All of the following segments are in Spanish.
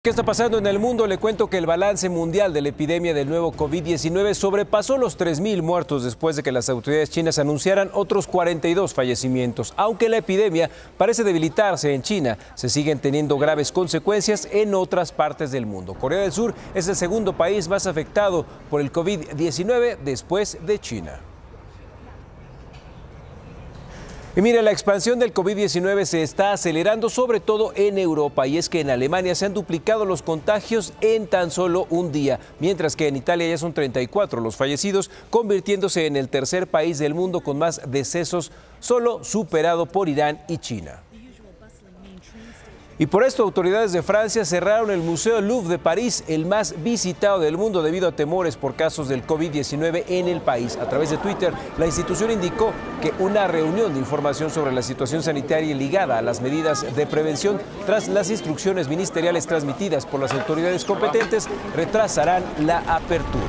¿Qué está pasando en el mundo? Le cuento que el balance mundial de la epidemia del nuevo COVID-19 sobrepasó los 3.000 muertos después de que las autoridades chinas anunciaran otros 42 fallecimientos. Aunque la epidemia parece debilitarse en China, se siguen teniendo graves consecuencias en otras partes del mundo. Corea del Sur es el segundo país más afectado por el COVID-19 después de China. Y mire, la expansión del COVID-19 se está acelerando, sobre todo en Europa, y es que en Alemania se han duplicado los contagios en tan solo un día, mientras que en Italia ya son 34 los fallecidos, convirtiéndose en el tercer país del mundo con más decesos, solo superado por Irán y China. Y por esto, autoridades de Francia cerraron el Museo Louvre de París, el más visitado del mundo debido a temores por casos del COVID-19 en el país. A través de Twitter, la institución indicó que una reunión de información sobre la situación sanitaria ligada a las medidas de prevención tras las instrucciones ministeriales transmitidas por las autoridades competentes retrasarán la apertura.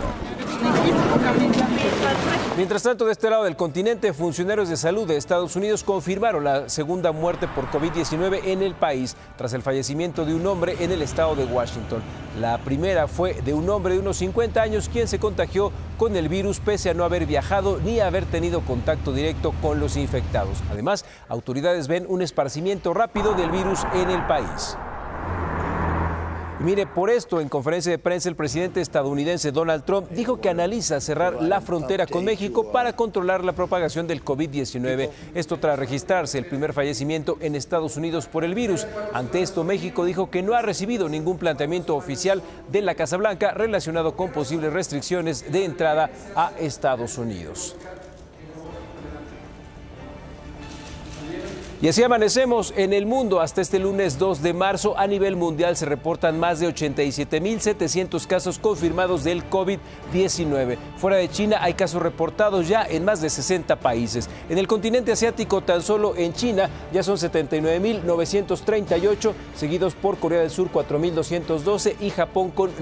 Mientras tanto, de este lado del continente, funcionarios de salud de Estados Unidos confirmaron la segunda muerte por COVID-19 en el país, tras el fallecimiento de un hombre en el estado de Washington. La primera fue de un hombre de unos 50 años quien se contagió con el virus pese a no haber viajado ni haber tenido contacto directo con los infectados. Además, autoridades ven un esparcimiento rápido del virus en el país. Mire, por esto, en conferencia de prensa, el presidente estadounidense Donald Trump dijo que analiza cerrar la frontera con México para controlar la propagación del COVID-19. Esto tras registrarse el primer fallecimiento en Estados Unidos por el virus. Ante esto, México dijo que no ha recibido ningún planteamiento oficial de la Casa Blanca relacionado con posibles restricciones de entrada a Estados Unidos. Y así amanecemos en el mundo. Hasta este lunes 2 de marzo a nivel mundial se reportan más de 87.700 casos confirmados del COVID-19. Fuera de China hay casos reportados ya en más de 60 países. En el continente asiático, tan solo en China ya son 79.938, seguidos por Corea del Sur 4.212 y Japón con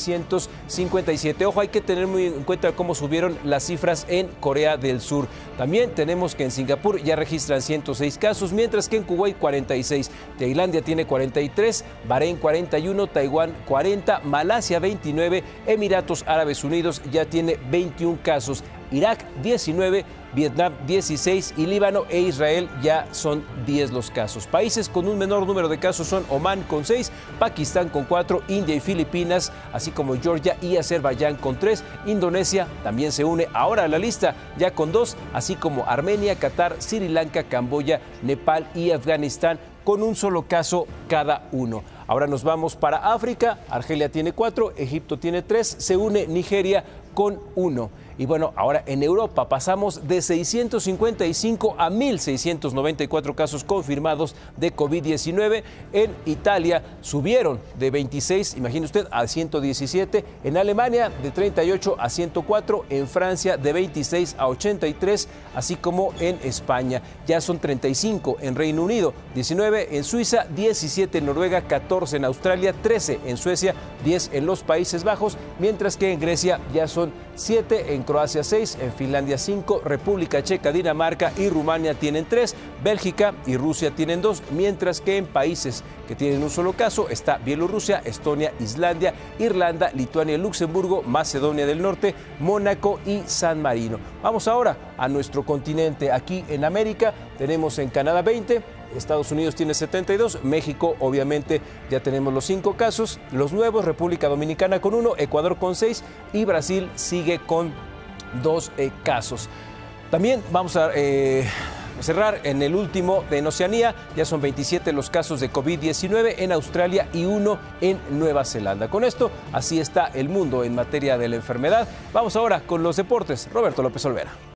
957. Ojo, hay que tener muy en cuenta cómo subieron las cifras en Corea del Sur. También tenemos que en Singapur ya registran 106 casos, mientras que en Kuwait 46, Tailandia tiene 43, Bahrein 41, Taiwán 40, Malasia 29, Emiratos Árabes Unidos ya tiene 21 casos, Irak 19, Vietnam 16 y Líbano e Israel ya son 10 los casos. Países con un menor número de casos son Omán con 6, Pakistán con 4, India y Filipinas, así como Georgia y Azerbaiyán con 3. Indonesia también se une ahora a la lista ya con 2, así como Armenia, Qatar, Sri Lanka, Camboya, Nepal y Afganistán con un solo caso cada uno. Ahora nos vamos para África. Argelia tiene 4, Egipto tiene 3, se une Nigeria con 1. Y bueno, ahora en Europa pasamos de 655 a 1.694 casos confirmados de COVID-19. En Italia subieron de 26, imagine usted, a 117. En Alemania de 38 a 104. En Francia de 26 a 83, así como en España. Ya son 35 en Reino Unido, 19 en Suiza, 17 en Noruega, 14 en Australia, 13 en Suecia, 10 en los Países Bajos, mientras que en Grecia ya son 7, en Croacia 6, en Finlandia 5, República Checa, Dinamarca y Rumania tienen 3, Bélgica y Rusia tienen 2, mientras que en países que tienen un solo caso está Bielorrusia, Estonia, Islandia, Irlanda, Lituania, Luxemburgo, Macedonia del Norte, Mónaco y San Marino. Vamos ahora a nuestro continente. Aquí en América tenemos en Canadá 20, Estados Unidos tiene 72, México obviamente ya tenemos los 5 casos, los nuevos, República Dominicana con 1, Ecuador con 6 y Brasil sigue con 2 casos. También vamos a cerrar en el último, en Oceanía, ya son 27 los casos de COVID-19 en Australia y 1 en Nueva Zelanda. Con esto, así está el mundo en materia de la enfermedad. Vamos ahora con los deportes. Roberto López Olvera.